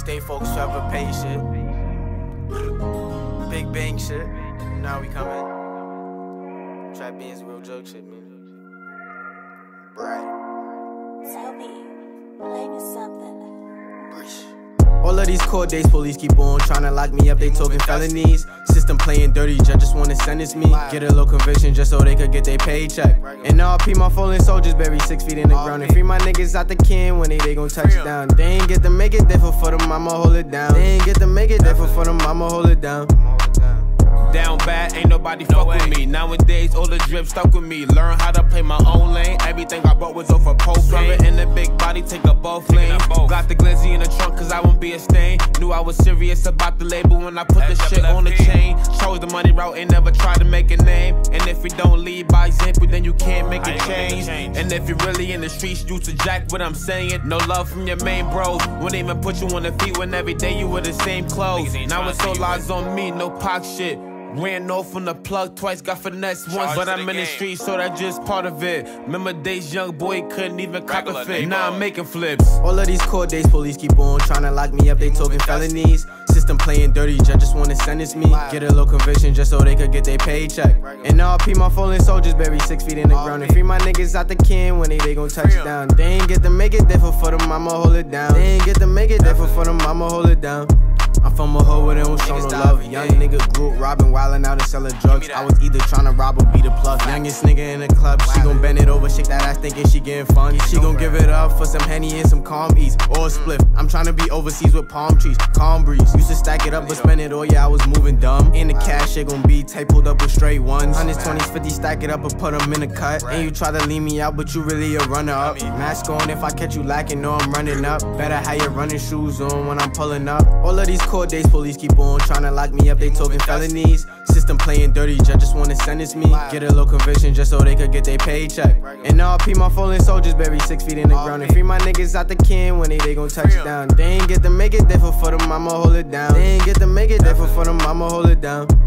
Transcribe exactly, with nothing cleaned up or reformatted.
Stay focused, forever pay shit. Big bang shit. Now we coming. Trap beans, real joke shit, man. Right. Tell me, play me something. All of these court dates, police keep on tryna lock me up, they talking felonies. System playing dirty, judges wanna sentence me. Get a little conviction just so they could get their paycheck. And R P my fallen soldiers buried six feet in the ground. And free my niggas out the can when they, they gon' touch down. They ain't get to make it different for them, I'ma hold it down. They ain't get to make it different for them, I'ma hold it down. Down bad, ain't nobody fuck with me. Nowadays, all the drip stuck with me. Learn how to play my own lane. Everything I bought was off a post. Throw it in the big body, take a both lane. Got the glizzy in the trunk, cause I won't be a stain. Knew I was serious about the label when I put the shit on the chain. Chose the money route, ain't never tried to make a name. And if you don't lead by example, then you can't make a change. And if you're really in the streets, you to jack what I'm saying. No love from your main bros. Wouldn't even put you on the feet when every day you wear the same clothes. Now it's all eyes on me, no pock shit. Ran off from the plug twice, got finesse once, but I'm in the streets, so that's just part of it. Remember days, young boy couldn't even cop a fit. Now I'm making flips. All of these court dates, police keep on tryna lock me up, they talking felonies. System playing dirty, judges wanna sentence me. Get a little conviction just so they could get their paycheck. And R P my fallen soldiers buried six feet in the ground. And free my niggas out the can when they, they gon' touch down. They ain't get to make it different for them, I'ma hold it down. They ain't get to make it different for them, I'ma hold it down. I'm from a hood where they don't show no love. Young nigga grew up robbing, wildin' out and selling drugs. I was either tryna rob or be the plug. Youngest nigga in the club, she gon' bend it over, shake that ass thinking she getting fun. She gon' give it up for some Henny and some calm eats or a spliff. I'm tryna be overseas with palm trees, calm breeze. Used to stack it up but spend it all, yeah I was moving dumb. And the cash shit gon' be tight, pulled up with straight ones. Hundreds, twenties, fifties, stack it up and put them in a cut. And you try to leave me out but you really a runner up. Mask on, if I catch you lacking, know I'm running up. Better have your running shoes on when I'm pulling up. All of these court dates, police keep on tryna lock me up, they talking felonies. System playing dirty, judges wanna sentence me. Get a little conviction just so they could get their paycheck. And R P my fallen soldiers buried six feet in the ground. And free my niggas out the can when they, they gon' touch down. They ain't get to make it different for them, I'ma hold it down. They ain't get to make it different for them, I'ma hold it down.